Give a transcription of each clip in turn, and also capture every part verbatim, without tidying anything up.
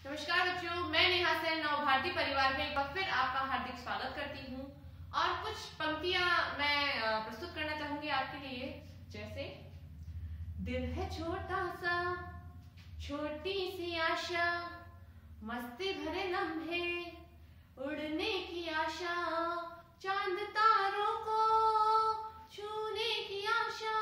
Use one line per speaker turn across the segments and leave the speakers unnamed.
नमस्कार बच्चों, मैं नेहा सेन नव भारती परिवार में एक बार फिर आपका हार्दिक स्वागत करती हूँ और कुछ पंक्तियां मैं प्रस्तुत करना चाहूंगी आपके लिए। जैसे, दिल है छोटा सा, छोटी सी आशा, मस्ती भरे लम्हे, उड़ने की आशा, चांद तारों को छूने की आशा,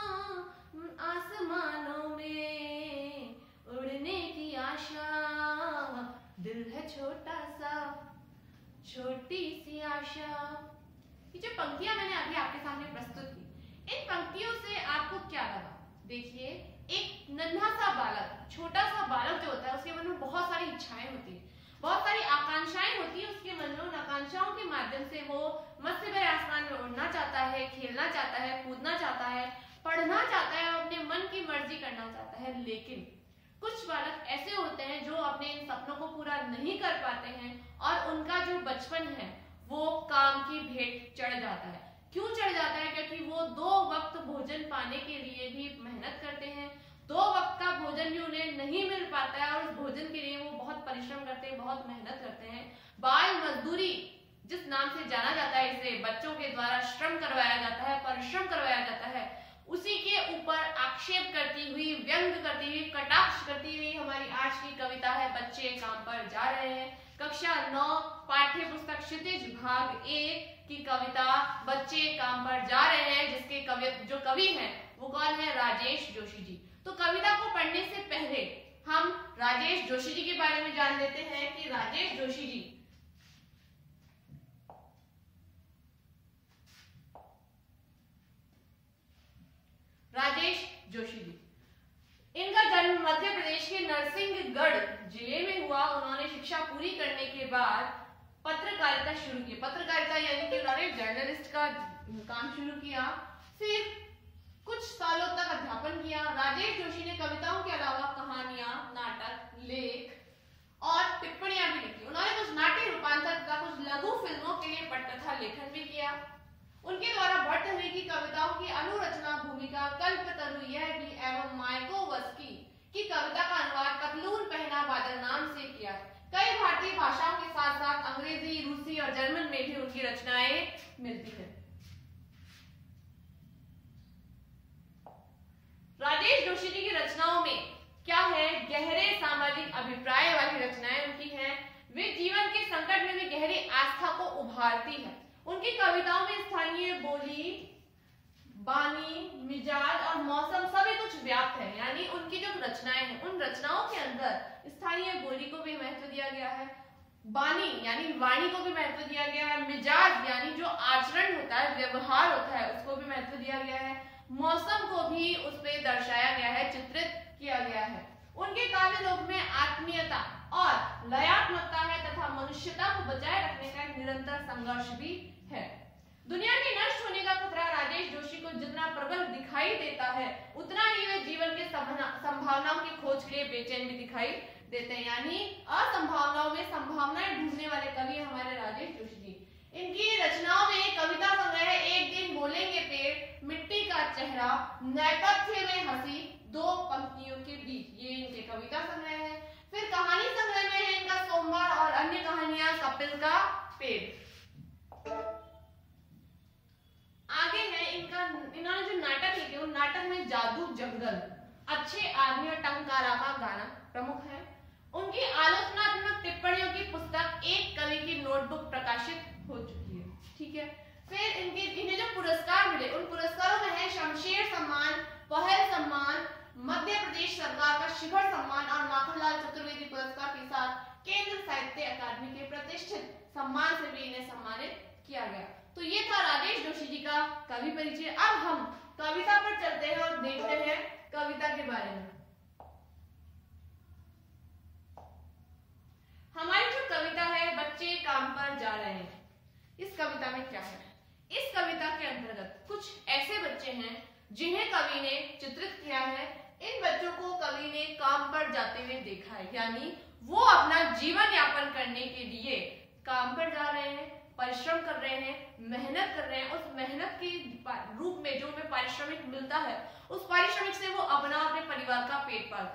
आसमानों में उड़ने की आशा, दिल है छोटा सा, छोटी सी आशा। ये जो पंक्तियां मैंने अभी आपके सामने प्रस्तुत की, इन पंक्तियों से आपको क्या लगा? देखिए, एक नन्हा सा बालक, छोटा सा बालक जो होता है, उसके मन में बहुत सारी इच्छाएं होती है, बहुत सारी आकांक्षाएं होती है उसके मन में। उन आकांक्षाओं के माध्यम से वो मस्त भरे आसमान में उड़ना चाहता है, खेलना चाहता है, कूदना चाहता है, पढ़ना चाहता है, अपने मन की मर्जी करना चाहता है। लेकिन कुछ बालक ऐसे होते हैं जो अपने इन सपनों को पूरा नहीं कर पाते हैं और उनका जो बचपन है वो काम की भेंट चढ़ जाता है। क्यों चढ़ जाता है? क्योंकि वो दो वक्त भोजन पाने के लिए भी मेहनत करते हैं, दो वक्त का भोजन भी उन्हें नहीं मिल पाता है और उस भोजन के लिए वो बहुत परिश्रम करते हैं, बहुत मेहनत करते हैं। बाल मजदूरी जिस नाम से जाना जाता है, इसे बच्चों के द्वारा श्रम करवाया जाता है, परिश्रम करवाया जाता है, उसी के ऊपर आक्षेप करती हुई, व्यंग करती हुई, कटाक्ष करती हुई हमारी आज की कविता है बच्चे काम पर जा रहे हैं। कक्षा नौ पाठ्य पुस्तक क्षितिज भाग एक की कविता बच्चे काम पर जा रहे हैं, जिसके कवि जो कवि हैं वो कौन है? राजेश जोशी जी। तो कविता को पढ़ने से पहले हम राजेश जोशी जी के बारे में जान लेते हैं कि राजेश जोशी जी राजेश जोशी जी इनका जन्म मध्य प्रदेश के नरसिंहगढ़ जिले में हुआ। उन्होंने शिक्षा पूरी करने के बाद पत्रकारिता शुरू की। पत्रकारिता यानी कि उन्होंने जर्नलिस्ट का काम शुरू किया। फिर कुछ सालों तक अध्यापन किया। राजेश जोशी ने कविताओं के अलावा कहानियां, नाटक, लेख और टिप्पणियां भी लिखी। उन्होंने कुछ नाट्य रूपांतर तथा कुछ लघु फिल्मों के लिए पटकथा लेखन भी किया। उनके द्वारा भर्तृहरि की कविताओं की अनुरचना, भूमिका, कल्पतरु, यह भी एवं मायकोवस्की की कविता का अनुवाद पतलून पहना बादल नाम से किया है। कई भारतीय भाषाओं के साथ साथ अंग्रेजी, रूसी और जर्मन में भी उनकी रचनाएं मिलती हैं। राजेश जोशी जी की रचनाओं में क्या है? गहरे सामाजिक अभिप्राय वाली रचनाएं उनकी हैं। वे जीवन के संकट में भी गहरी आस्था को उभारती है। उनकी कविताओं में स्थानीय बोली, बानी, मिजाज और मौसम सभी कुछ व्याप्त है। यानी उनकी जो रचनाएं हैं, उन रचनाओं के अंदर स्थानीय बोली को भी महत्व दिया गया है, बानी यानी वाणी को भी महत्व दिया गया है, मिजाज यानी जो आचरण होता है, व्यवहार होता है, उसको भी महत्व दिया गया है, मौसम को भी उस पर दर्शाया गया है, चित्रित किया गया है। उनके काव्य लोक में आत्मीयता और लयात्मकता है तथा मनुष्यता को बचाए रखने का एक निरंतर संघर्ष भी है। दुनिया के नष्ट होने का खतरा राजेश जोशी को जितना प्रबल दिखाई देता है, उतना ही वे जीवन के संभावनाओं की खोज के लिए बेचैन भी दिखाई देते हैं। यानी असंभावनाओं में संभावनाएं ढूंढने वाले कवि हमारे राजेश जोशी जी। इनकी रचनाओं में कविता संग्रह है एक दिन बोलेंगे पेड़, मिट्टी का चेहरा, नेपथ्य में हंसी, दो पंक्तियों के बीच, ये इनके कविता संग्रह है। फिर कहानी संग्रह में है इनका सोमवार और अन्य कहानियां, कपिल का पेड़। आगे है इनका, इन्होंने जो नाटक लिखे, उन नाटक में जादू जंगल, अच्छे आदमी और टंकारा का गाना प्रमुख है। उनकी आलोचनात्मक टिप्पणियों की पुस्तक एक कवि की नोटबुक प्रकाशित हो चुकी है। ठीक है। फिर इनके इन्हें जो पुरस्कार मिले, उन पुरस्कारों में है शमशेर सम्मान, पहल सम्मान, मध्य प्रदेश सरकार का शिखर सम्मान और माखनलाल चतुर्वेदी पुरस्कार के साथ केंद्र साहित्य अकादमी के प्रतिष्ठित सम्मान से भी इन्हें सम्मानित किया गया। तो ये था राजेश जोशी जी का कवि परिचय। अब हम कविता पर चलते हैं और देखते हैं कविता के बारे में। हमारी जो कविता है बच्चे काम पर जा रहे हैं, इस कविता में क्या है? इस कविता के अंतर्गत कुछ ऐसे बच्चे हैं जिन्हें कवि ने चित्रित किया है। इन बच्चों को कवि ने काम पर जाते हुए देखा है, यानी वो अपना जीवन यापन करने के लिए काम पर जा रहे हैं, परिश्रम कर रहे हैं, मेहनत कर रहे हैं। उस मेहनत के रूप में जो उन्हें पारिश्रमिक मिलता है, उस पारिश्रमिक से वो अपना अपने परिवार का पेट पालते हैं।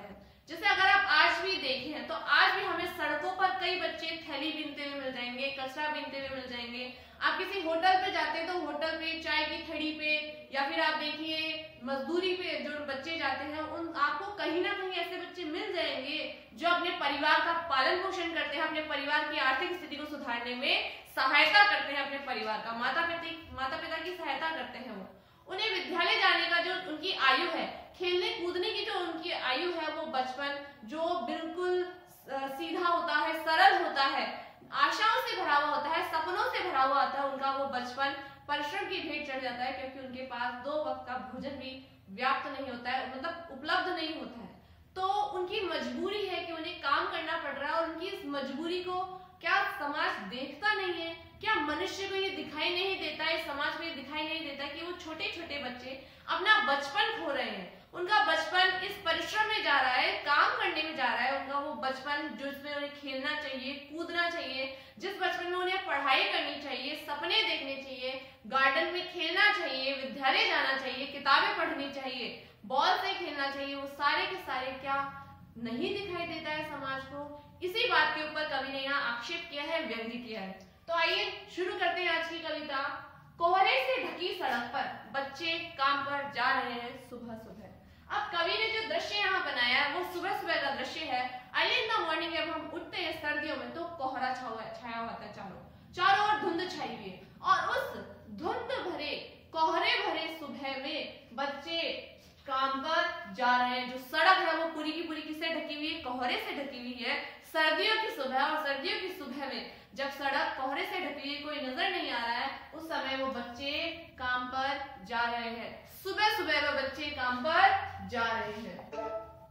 जैसे अगर आप आज भी देखें तो आज भी हमें सड़कों पर कई बच्चे थैली बीनते हुए मिल जाएंगे, कचरा बीनते हुए मिल जाएंगे। आप किसी होटल पे जाते हैं तो होटल पे चाय की थड़ी पे, या फिर आप देखिए मजदूरी पे जो बच्चे जाते हैं, उन आपको कहीं ना कहीं ऐसे बच्चे मिल जाएंगे जो अपने परिवार का पालन पोषण करते हैं, अपने परिवार की आर्थिक स्थिति को सुधारने में सहायता करते हैं, अपने परिवार का माता पिता माता पिता की सहायता करते हैं। वो उन्हें विद्यालय जाने का जो उनकी आयु है, खेलने कूदने की जो उनकी आयु है, वो बचपन जो बिल्कुल सीधा होता है, सरल होता है, आशाओं से भरा हुआ होता है, सपनों से भरा हुआ होता है, उनका वो बचपन परिश्रम की भेंट चढ़ जाता है, क्योंकि उनके पास दो वक्त का भोजन भी व्याप्त नहीं होता है, मतलब उपलब्ध नहीं होता है। तो उनकी मजबूरी है कि उन्हें काम करना पड़ रहा है, और उनकी इस मजबूरी को क्या समाज देखता नहीं है? क्या मनुष्य को ये दिखाई नहीं देता है, समाज को ये दिखाई नहीं देता कि वो छोटे छोटे बच्चे अपना बचपन खो रहे हैं, उनका बचपन इस परिश्रम में जा रहा है, काम करने में जा रहा है, उनका वो बचपन जिसमें उन्हें खेलना चाहिए, कूदना चाहिए, जिस बचपन में उन्हें पढ़ाई करनी चाहिए, सपने देखने चाहिए, गार्डन में खेलना चाहिए, विद्यालय जाना चाहिए, किताबें पढ़नी चाहिए, बॉल से खेलना चाहिए, वो सारे के सारे क्या नहीं दिखाई देता है समाज को। इसी बात के ऊपर कवि ने यहाँ आक्षेप किया है, व्यंग्य किया है। तो आइए शुरू करते हैं आज की कविता। कोहरे से ढकी सड़क पर बच्चे काम पर जा रहे हैं सुबह सुबह। अब कवि ने जो दृश्य यहाँ बनाया है वो सुबह सुबह का दृश्य है। अर्ली इन द मॉर्निंग जब हम उठते हैं सर्दियों में तो कोहरा छाया होता है, चारों चारों ओर धुंध छाई हुई है, और उस धुंध भरे कोहरे भरे सुबह में बच्चे काम पर जा रहे हैं। जो सड़क है वो पूरी की पूरी किससे ढकी हुई है? कोहरे से ढकी हुई है। सर्दियों की सुबह, और सर्दियों की सुबह में जब सड़क कोहरे से ढकी हुई, कोई नजर नहीं आ रहा है, उस समय वो बच्चे काम पर जा रहे हैं। सुबह सुबह वो बच्चे काम पर जा रहे हैं।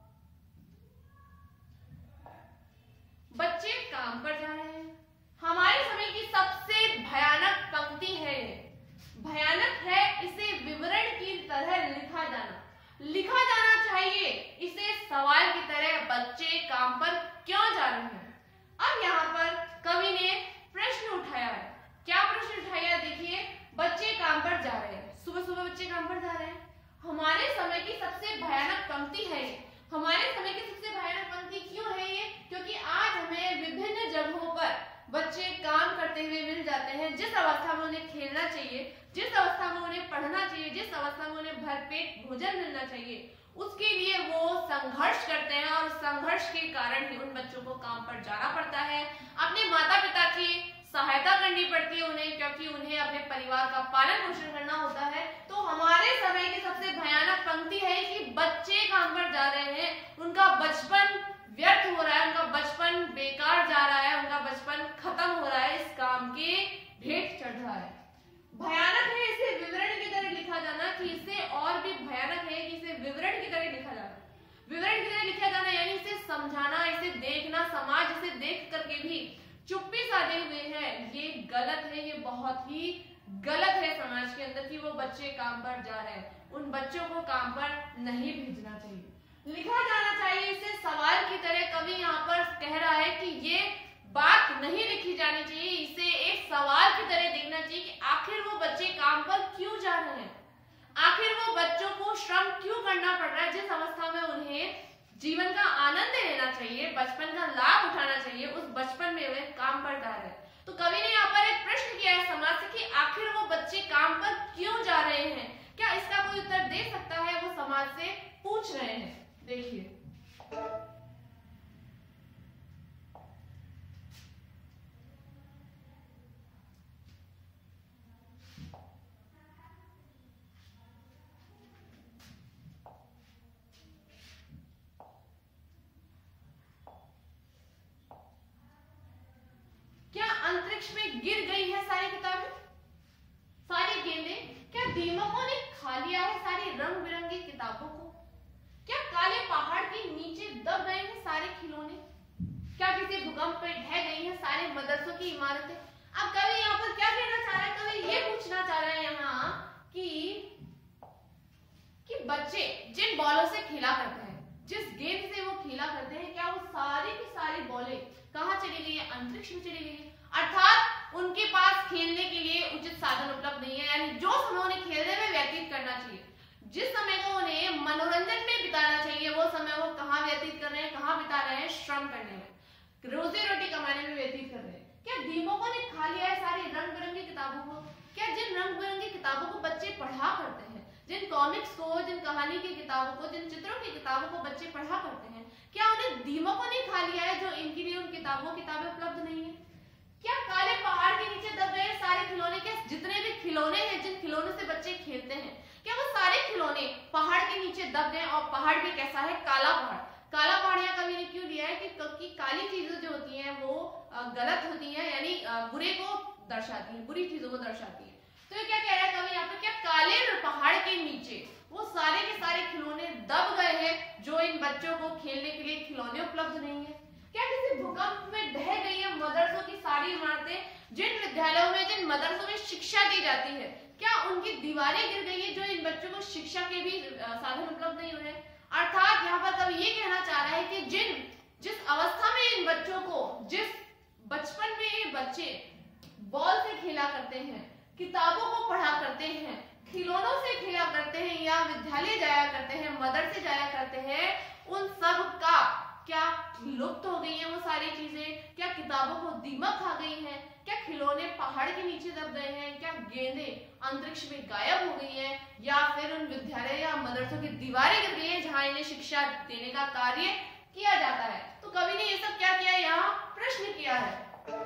बच्चे काम पर जा रहे हैं। हमारे समय की सबसे भयानक पंक्ति है ये। भयानक है, इसे विवरण की तरह लिखा जाना लिखा जाना चाहिए, इसे सवाल की तरह बच्चे काम पर क्यों जा रहे हैं। अब यहाँ पर कवि ने प्रश्न उठाया है। क्या प्रश्न उठाया है? देखिए, बच्चे काम पर जा रहे हैं, सुबह सुबह बच्चे काम पर जा रहे हैं। हमारे समय की सबसे भयानक पंक्ति है ये। हमारे समय की सबसे भयानक पंक्ति क्यों है ये? क्योंकि आज हमें विभिन्न जगहों पर बच्चे काम करते हुए मिल जाते हैं। जिस अवस्था में उन्हें खेलना चाहिए, जिस अवस्था में उन्हें पढ़ना चाहिए, जिस अवस्था में उन्हें भरपेट भोजन मिलना चाहिए, उसके लिए वो संघर्ष करते हैं, और संघर्ष के कारण ही उन बच्चों को काम पर जाना पड़ता है। अपने माता पिता की सहायता करनी पड़ती है उन्हें, क्योंकि उन्हें अपने परिवार का पालन पोषण करना होता है। तो हमारे समय की सबसे भयानक पंक्ति है कि बच्चे काम पर जा रहे हैं, उनका बचपन व्यर्थ हो रहा है, उनका बचपन बेकार जा रहा है, उनका बचपन खत्म हो रहा है, इस काम के भेंट चढ़ रहा है। भयानक है इसे विवरण की तरह लिखा जाना, कि इसे और भी भयानक है कि इसे विवरण की तरह लिखा जाना। विवरण की तरह लिखा जाना यानी इसे समझाना, इसे देखना, समाज इसे देख करके भी चुप्पी साधे हुए है, ये गलत है, ये बहुत ही गलत है समाज के अंदर कि वो बच्चे काम पर जा रहे हैं। उन बच्चों को काम पर नहीं भेजना चाहिए, लिखा जाना चाहिए, इसे सवाल की तरह। कवि यहाँ पर कह रहा है कि ये बात नहीं लिखी जानी चाहिए, इसे एक सवाल की तरह देखना चाहिए कि आखिर वो बच्चे काम पर क्यों जा रहे हैं, आखिर वो बच्चों को श्रम क्यों करना पड़ रहा है। जिस अवस्था में उन्हें जीवन का आनंद लेना चाहिए, बचपन का लाभ उठाना चाहिए, उस बचपन में वे काम पर जा रहे हैं। तो कवि ने यहाँ पर एक प्रश्न किया है समाज से कि आखिर वो बच्चे काम पर क्यों जा रहे हैं। क्या इसका कोई उत्तर दे सकता है? वो समाज से पूछ रहे हैं। देखिए, क्या अंतरिक्ष में गिर गई है सारी किताबें, सारी गेंदें? क्या दीमकों ने खा लिया है सारी रंग बिरंगी किताबों को? क्या काले पहाड़ के नीचे दब गए हैं सारे खिलौने? क्या किसी भूकंप में ढह गई हैं सारे मदरसों की इमारतें? अब कवि यहाँ पर क्या कहना चाह रहा है? कवि ये पूछना चाह रहा है यहाँ कि कि बच्चे जिन बॉलों से खेला करते हैं, जिस गेंद से वो खेला करते हैं, क्या वो सारी की सारी बॉलें कहाँ चली गई है? अंतरिक्ष में चली गई है। अर्थात उनके पास खेलने के लिए उचित साधन उपलब्ध नहीं है, यानी जो समय उन्हें खेलने में व्यतीत करना चाहिए, जिस समय को उन्हें मनोरंजन में बिताना चाहिए, वो समय वो कहाँ व्यतीत कर रहे हैं? श्रम करने में, रोजी रोटी कमाने में व्यतीत कर रहे हैं। क्या दीमकों ने खा लिया है सारी रंग बिरंगी किताबों को? क्या जिन रंग बिरंगी किताबों को बच्चे पढ़ा करते हैं, जिन कॉमिक्स को, जिन कहानी की किताबों को, जिन चित्रों की किताबों को बच्चे पढ़ा करते हैं, क्या उन्हें दीमकों ने खा लिया है जो इनके लिए उन किताबों किताबें उपलब्ध नहीं है? क्या काले पहाड़ के नीचे दब गए सारे खिलौने? क्या जितने भी खिलौने हैं, जिन खिलौनों से बच्चे खेलते हैं, क्या वो सारे खिलौने पहाड़ के नीचे दब गए? और पहाड़ भी कैसा है? काला पहाड़। काला पहाड़ यहाँ कवि ने क्यों लिया है कि, कि काली चीजें जो होती हैं वो गलत होती हैं, यानी बुरे को दर्शाती हैं, बुरी चीजों को दर्शाती है। तो ये क्या कह रहा है कवि यहाँ पे? क्या काले पहाड़ के नीचे वो सारे के सारे खिलौने दब गए हैं जो इन बच्चों को खेलने के लिए खिलौने उपलब्ध नहीं है? क्या किसी भूकंप में ढह गई है मदरसों की सारी इमारतें? जिन विद्यालयों में, जिन मदरसों में शिक्षा दी जाती है, क्या उनकी दीवारें गिर गई है जो इन बच्चों को शिक्षा के भी साधन उपलब्ध नहीं हुए? अर्थात यहाँ पर कवि ये कहना चाह रहा है कि जिन जिस अवस्था में इन बच्चों को, जिस बचपन में ये बच्चे बॉल से खेला करते हैं, किताबों को पढ़ा करते हैं, खिलौनों से खेला करते हैं, या विद्यालय जाया करते हैं, मदरसे जाया करते हैं, उन सब का क्या लुप्त हो गई है वो सारी चीजें? क्या किताबों को दीमक खा गई है? क्या खिलौने पहाड़ के नीचे दब गए हैं? क्या गेंदें अंतरिक्ष में गायब हो गई हैं? या फिर उन विद्यालय या मदरसों की दीवारें गिर गई हैं जहां इन्हें शिक्षा देने का कार्य किया जाता है? तो कवि ने ये सब क्या किया? यहाँ प्रश्न किया है।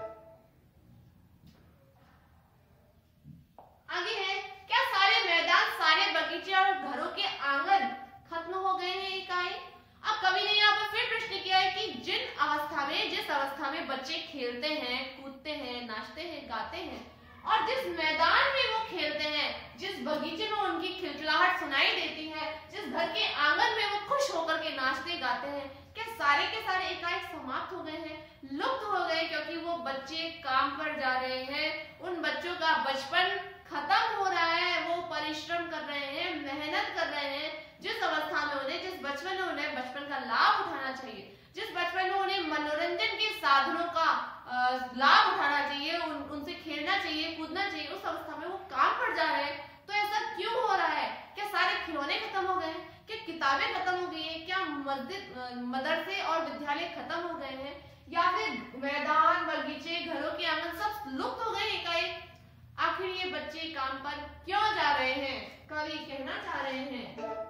आगे है, क्या सारे मैदान, सारे बगीचे और घरों के आंगन खत्म हो गए हैं? इकाई। अब कवि ने यहाँ पर फिर प्रश्न किया है कि जिन अवस्था में, जिस अवस्था में बच्चे खेलते हैं, कूदते हैं, नाचते हैं, गाते हैं, और जिस मैदान में वो खेलते हैं, जिस बगीचे में उनकी खिलखिलाहट सुनाई देती है, जिस घर के आंगन में वो खुश होकर के नाचते गाते हैं, क्या सारे के सारे एकाएक समाप्त हो गए हैं, लुप्त हो गए? क्योंकि वो बच्चे काम पर जा रहे हैं, उन बच्चों का बचपन खत्म हो रहा है, वो परिश्रम कर रहे हैं, मेहनत कर रहे हैं। जिस अवस्था में उन्हें, जिस बचपन में उन्हें बचपन का लाभ उठाना चाहिए, जिस बचपन में उन्हें मनोरंजन के साधनों का लाभ उठाना चाहिए, उन, उनसे खेलना चाहिए, कूदना चाहिए, उस अवस्था में वो काम पर जा रहे हैं। तो ऐसा क्यों हो रहा है? क्या सारे खिलौने खत्म हो गए हैं? क्या किताबें खत्म हो गई हैं? क्या मस्जिद, मदरसे और विद्यालय खत्म हो गए हैं? या फिर मैदान, बगीचे, घरों के आंगन सब लुप्त हो गए एकाएक? आखिर ये बच्चे काम पर क्यों जा रहे हैं? कवि कहना चाह रहे हैं।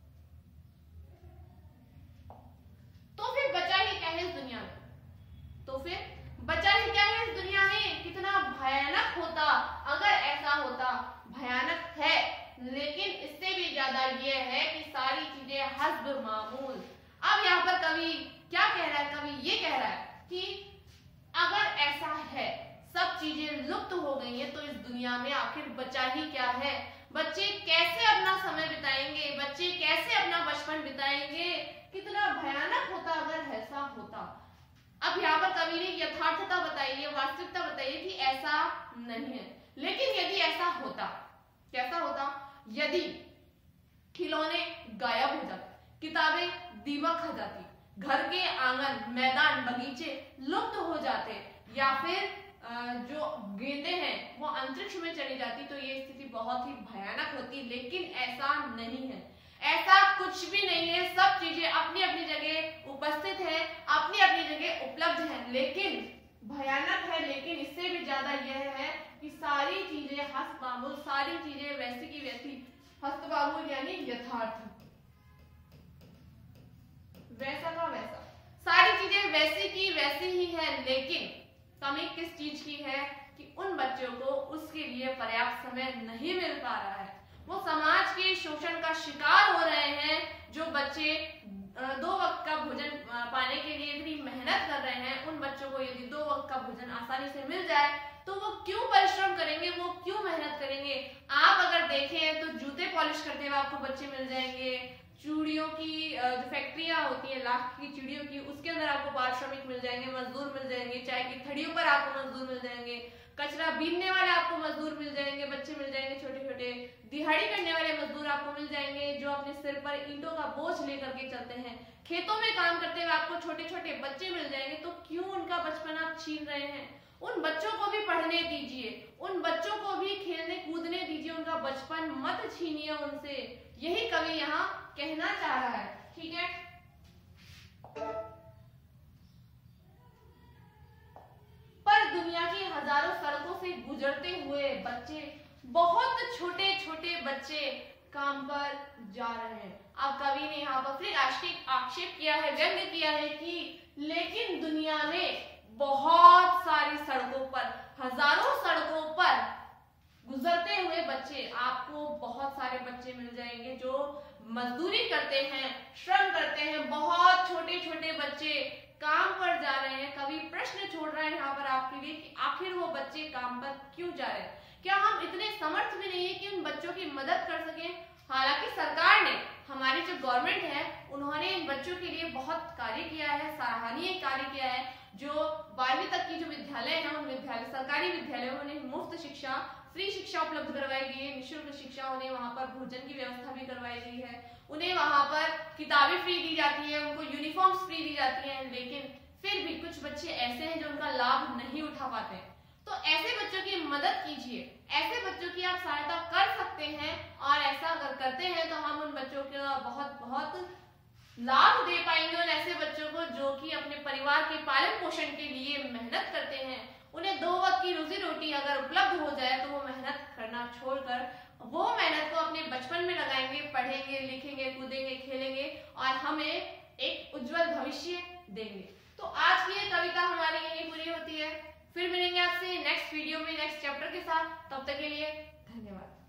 तो फिर बचा ही क्या है इस दुनिया में? तो फिर बचा ही क्या है इस दुनिया में? कितना भयानक होता अगर ऐसा होता। भयानक है, लेकिन इससे भी ज्यादा ये है कि सारी चीजें हस्ब मामूल। अब यहाँ पर कवि क्या कह रहा है? कवि ये कह रहा है कि अगर ऐसा है, सब चीजें लुप्त हो गई हैं, तो इस दुनिया में आखिर बचा ही क्या है? बच्चे कैसे अपना समय बिताएंगे? बच्चे कैसे अपना बचपन बिताएंगे? कितना भयानक होता अगर ऐसा होता। अब यहाँ पर कवि ने यथार्थता बताई है, वास्तविकता बताई है कि ऐसा नहीं है। लेकिन यदि ऐसा होता, कैसा होता? यदि खिलौने गायब हो जाते, किताबें दीमक खा जाती, घर के आंगन, मैदान, बगीचे लुप्त हो जाते, या फिर जो गेंदें हैं वो अंतरिक्ष में चली जाती, तो ये स्थिति बहुत ही भयानक होती। लेकिन ऐसा नहीं है, ऐसा कुछ भी नहीं है। सब चीजें अपनी अपनी जगह उपस्थित है, अपनी अपनी जगह उपलब्ध है, लेकिन भयानक है। लेकिन इससे भी ज्यादा यह है कि सारी चीजें हस्त मामूल, सारी चीजें वैसी की वैसी, हस्त मामूल यानी यथार्थ, वैसा का वैसा, सारी चीजें वैसी की वैसी ही है। लेकिन कमी किस चीज की है कि उन बच्चों को उसके लिए पर्याप्त समय नहीं मिल पा रहा है। वो समाज के शोषण का शिकार हो रहे हैं। जो बच्चे दो वक्त का भोजन पाने के लिए इतनी मेहनत कर रहे हैं, उन बच्चों को यदि दो वक्त का भोजन आसानी से मिल जाए तो वो क्यों परिश्रम करेंगे, वो क्यों मेहनत करेंगे? आप अगर देखें तो जूते पॉलिश करते हुए आपको बच्चे मिल जाएंगे, चूड़ियों की जो फैक्ट्रियां होती हैं लाख की चूड़ियों की, उसके अंदर आपको बाल श्रमिक मिल जाएंगे, मजदूर मिल जाएंगे, चाय की थड़ियों पर आपको मजदूर मिल जाएंगे, कचरा बीनने वाले आपको मजदूर मिल जाएंगे, बच्चे मिल जाएंगे छोटे छोटे, दिहाड़ी करने वाले मजदूर आपको मिल जाएंगे जो अपने सिर पर ईंटों का बोझ लेकर के चलते हैं, खेतों में काम करते हुए आपको छोटे छोटे बच्चे मिल जाएंगे। तो क्यों उनका बचपन आप छीन रहे हैं? उन बच्चों को भी पढ़ने दीजिए, उन बच्चों को भी खेलने कूदने दीजिए, उनका बचपन मत छीनिए उनसे। यही कवि यहाँ कहना चाह रहा है। ठीक है, गुजरते हुए बच्चे, बहुत छोटे छोटे बच्चे काम पर जा रहे हैं। अब कवि ने यहाँ पर फिर आक्षेप आक्षेप किया है, व्यंग्य किया है कि लेकिन दुनिया में बहुत सारी सड़कों पर, हजारों सड़कों पर गुजरते हुए बच्चे, आपको बहुत सारे बच्चे मिल जाएंगे जो मजदूरी करते हैं, श्रम करते हैं, बहुत छोटे छोटे बच्चे काम पर जा रहे हैं। कवि प्रश्न छोड़ रहा है यहाँ पर आपके लिए कि आखिर वो बच्चे काम पर क्यों जा रहे हैं? क्या हम इतने समर्थ भी नहीं है कि उन बच्चों की मदद कर सकें? हालांकि सरकार ने, हमारी जो गवर्नमेंट है, उन्होंने इन बच्चों के लिए बहुत कार्य किया है, सराहनीय कार्य किया है। जो बारहवीं तक की जो विद्यालय है, उन विद्यालय सरकारी विद्यालयों में मुफ्त शिक्षा, फ्री शिक्षा उपलब्ध करवाई गई है, निःशुल्क शिक्षा, उन्हें वहां पर भोजन की व्यवस्था भी करवाई गई है, उन्हें वहां पर किताबें फ्री दी जाती है, उनको यूनिफॉर्म्स फ्री दी जाती है। लेकिन फिर भी कुछ बच्चे ऐसे हैं जो उनका लाभ नहीं उठा पाते हैं। तो ऐसे बच्चों की मदद कीजिए, ऐसे बच्चों की आप सहायता कर सकते हैं, और ऐसा अगर करते हैं तो हम उन बच्चों का बहुत बहुत लाभ दे पाएंगे, उन ऐसे बच्चों को जो कि अपने परिवार के पालन पोषण के लिए मेहनत करते हैं। उन्हें दो वक्त की रोजी रोटी अगर उपलब्ध हो जाए तो वो मेहनत करना छोड़कर वो मेहनत को अपने बचपन में लगाएंगे, पढ़ेंगे, लिखेंगे, कूदेंगे, खेलेंगे और हमें एक उज्जवल भविष्य देंगे। तो आज की ये कविता हमारी यही पूरी होती है। फिर मिलेंगे आपसे नेक्स्ट वीडियो में नेक्स्ट चैप्टर के साथ। तब तक के लिए धन्यवाद।